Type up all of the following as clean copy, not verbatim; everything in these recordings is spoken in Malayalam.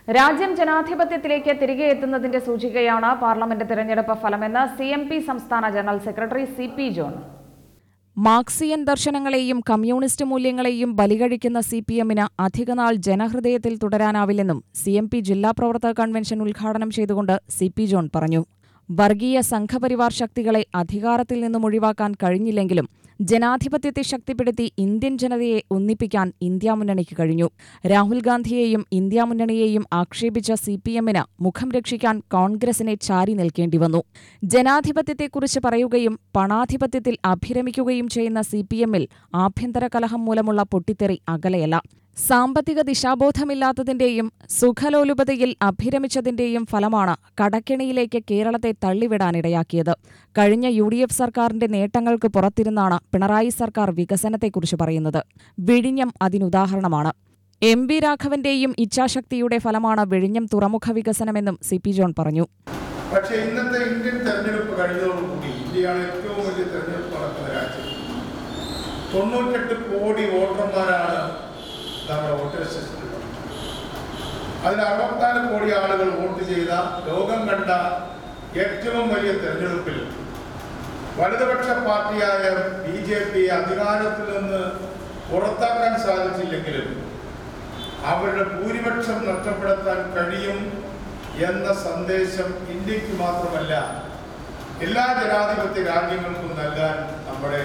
രാജ്യം ജനാധിപത്യത്തിലേക്ക് തിരികെ എത്തുന്നതിന്റെ സൂചികയാണ് പാർലമെന്റ് തെരഞ്ഞെടുപ്പ് ഫലമെന്ന് CMP സംസ്ഥാന general secretary CP John. Marxian ദർശനങ്ങളെയും കമ്മ്യൂണിസ്റ്റ് മൂല്യങ്ങളെയും ബലികഴിക്കുന്ന CPM-ന് അധികനാൾ ജനഹൃദയത്തിൽ തുടരാനാവില്ലെന്നും CMP ജില്ലാ പ്രവർത്തക കൺവെൻഷൻ ഉദ്ഘാടനം ചെയ്തുകൊണ്ട് CP ജോൺ പറഞ്ഞു. വർഗീയ സംഘപരിവാർ ശക്തികളെ അധികാരത്തിൽ നിന്നും ഒഴിവാക്കാൻ കഴിഞ്ഞില്ലെങ്കിലും ജനാധിപത്യത്തെ ശക്തിപ്പെടുത്തി ഇന്ത്യൻ ജനതയെ ഒന്നിപ്പിക്കാൻ ഇന്ത്യാ മുന്നണിക്ക് കഴിഞ്ഞു. രാഹുൽ ഗാന്ധിയെയും ഇന്ത്യാ മുന്നണിയെയും ആക്ഷേപിച്ച CPM-ന് മുഖം രക്ഷിക്കാൻ കോൺഗ്രസിനെ ചാരി നിൽക്കേണ്ടി വന്നു. ജനാധിപത്യത്തെക്കുറിച്ച് പറയുകയും പണാധിപത്യത്തിൽ അഭിരമിക്കുകയും ചെയ്യുന്ന CPM-ൽ ആഭ്യന്തര കലഹം മൂലമുള്ള പൊട്ടിത്തെറി അകലെയല്ല. സാമ്പത്തിക ദിശാബോധമില്ലാത്തതിന്റെയും സുഖലോലുപതയിൽ അഭിരമിച്ചതിന്റെയും ഫലമാണ് കടക്കെണിയിലേക്ക് കേരളത്തെ തള്ളിവിടാനിടയാക്കിയത്. കഴിഞ്ഞ UDF സർക്കാരിന്റെ നേട്ടങ്ങൾക്ക് പുറത്തിരുന്നാണ് പിണറായി സർക്കാർ വികസനത്തെക്കുറിച്ച് പറയുന്നത്. വിഴിഞ്ഞം അതിനുദാഹരണമാണ്. MV രാഘവന്റെയും ഇച്ഛാശക്തിയുടെ ഫലമാണ് വിഴിഞ്ഞം തുറമുഖ വികസനമെന്നും CP ജോൺ പറഞ്ഞു. പക്ഷേ ഇന്നത്തെ ഇന്ത്യൻ തെരഞ്ഞെടുപ്പ് കഴിഞ്ഞതോടുകൂടി ഇന്ത്യയാണ് ഏറ്റവും വലിയ തെരഞ്ഞെടുപ്പ് നടക്കുന്ന രാജ്യം. 98 കോടി വോട്ടർമാരാണ് നമ്മുടെ വോട്ട് രജിസ്റ്ററിൽ. അതിൽ 64 കോടി ആളുകൾ വോട്ട് ചെയ്ത ലോകം കണ്ട ഏറ്റവും വലിയ തെരഞ്ഞെടുപ്പിൽ വലതുപക്ഷ പാർട്ടിയായ BJP അധികാരത്തിൽ നിന്ന് പുറത്താക്കാൻ സാധിച്ചില്ലെങ്കിലും അവരുടെ ഭൂരിപക്ഷം നഷ്ടപ്പെടുത്താൻ കഴിയും എന്ന സന്ദേശം ഇന്ത്യക്ക് മാത്രമല്ല എല്ലാ ജനാധിപത്യ രാജ്യങ്ങൾക്കും നൽകാൻ നമ്മുടെ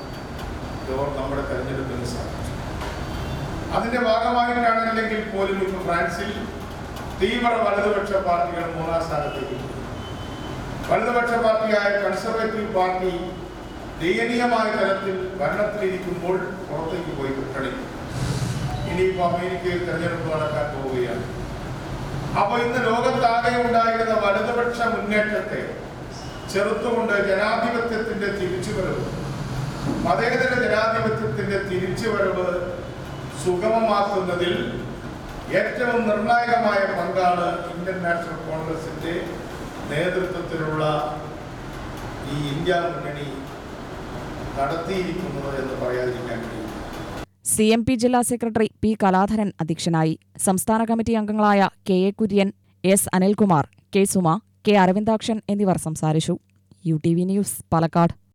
തെരഞ്ഞെടുപ്പിന് സാധിച്ചു. അതിന്റെ ഭാഗമായിട്ടാണല്ലെങ്കിൽ പോലും ഇപ്പോൾ ഫ്രാൻസിൽ തീവ്ര വലതുപക്ഷ പാർട്ടികൾ 3-ാം സ്ഥാനത്തേക്ക്. വലതുപക്ഷ പാർട്ടിയായ കൺസർവേറ്റീവ് പാർട്ടി ദയനീയമായ തരത്തിൽ ഭരണത്തിലിരിക്കുമ്പോൾ പുറത്തേക്ക് പോയി കളിക്കും. ഇനിയിപ്പോൾ അമേരിക്കയിൽ തെരഞ്ഞെടുപ്പ് നടക്കാൻ പോവുകയാണ്. അപ്പൊ ഇന്ന് ലോകത്താകെ ഉണ്ടായിരുന്ന വലതുപക്ഷ മുന്നേറ്റത്തെ ചെറുത്തുകൊണ്ട് ജനാധിപത്യത്തിന്റെ തിരിച്ചുവരവ്, മതേതര ജനാധിപത്യത്തിന്റെ തിരിച്ചുവരവ് സുഗമമാക്കുന്നതിൽ ഏറ്റവും നിർണായകമായ പങ്കാണ് ഇന്ത്യൻ നാഷണൽ കോൺഗ്രസിന്റെ നേതൃത്വത്തിലുള്ള ഈ ഇന്ത്യാ മുന്നണി നടത്തിയിരിക്കുന്നത് എന്ന് പറയാതിരിക്കാൻ കഴിയും. CMP ജില്ലാ സെക്രട്ടറി P കലാധരൻ അധ്യക്ഷനായി. സംസ്ഥാന കമ്മിറ്റി അംഗങ്ങളായ KA Kurian, S Anilkumar, K Suma, K Aravindakshan എന്നിവർ സംസാരിച്ചു. UTV news, Palakkad.